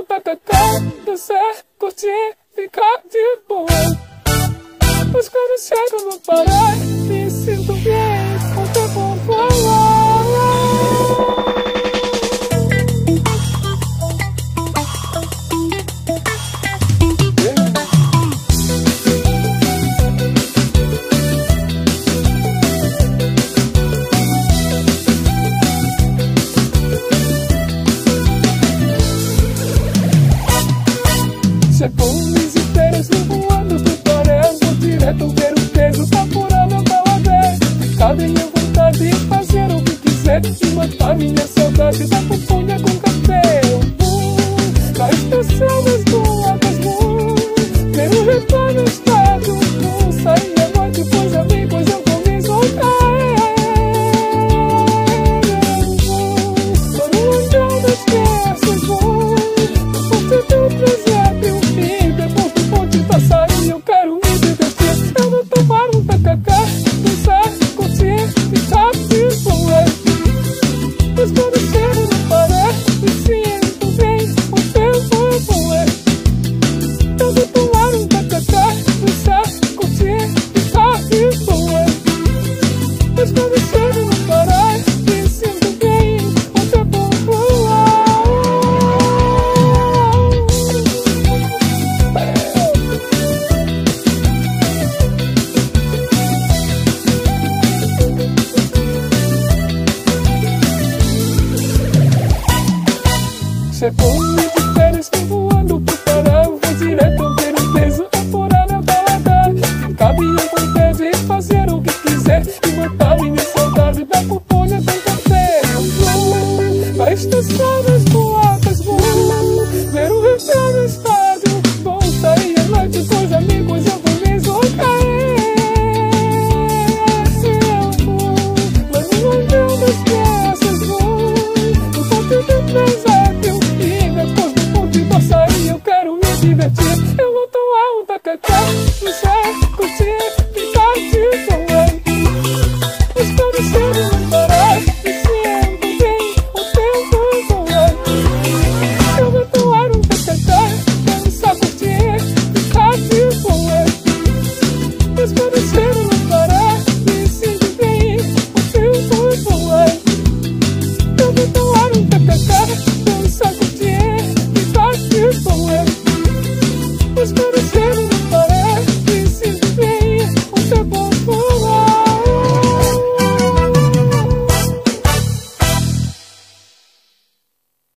tacacá, dançar, curtir, ficar de boa. Mas quando chego no Pará, me sinto bem, com o tempo voar. Chegou-nos inteiras voando do Pará, vou direto ver o peso, tá furando a paladar. Cabe minha vontade de fazer o que quiser, de matar minha saudade da pupunha com café. Na estação das boadas, meu retorno está do saí à noite com os amigos, eu vou me soltar. Tô no andar das peças, vou ponte do presépio. Eu quero me divertir, eu não tomar um tacacá, dançar, curtir, ficar de boa. Mas quando chego no Pará, me sinto bem, o tempo voa. Eu vou tomar um tacacá, dançar, curtir, ficar de boa. Mas quando chego no Pará, me sinto bem, o tempo voa. Chegou